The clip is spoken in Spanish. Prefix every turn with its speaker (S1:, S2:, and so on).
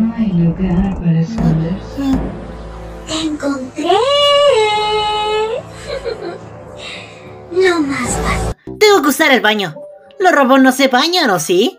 S1: No hay lugar para esconderse.
S2: ¡Te encontré! No más fácil.
S3: Tengo que usar el baño. Los robots no se bañan, ¿o sí?